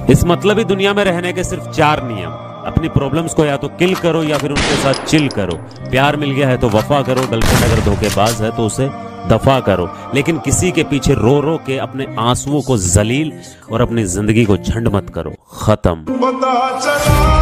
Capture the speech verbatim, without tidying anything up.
इस मतलबी दुनिया में रहने के सिर्फ चार नियम। अपनी प्रॉब्लम्स को या तो किल करो या फिर उनके साथ चिल करो। प्यार मिल गया है तो वफा करो, गर्लफ्रेंड अगर धोखेबाज है तो उसे दफा करो, लेकिन किसी के पीछे रो रो के अपने आंसुओं को जलील और अपनी जिंदगी को झंड मत करो। खत्म।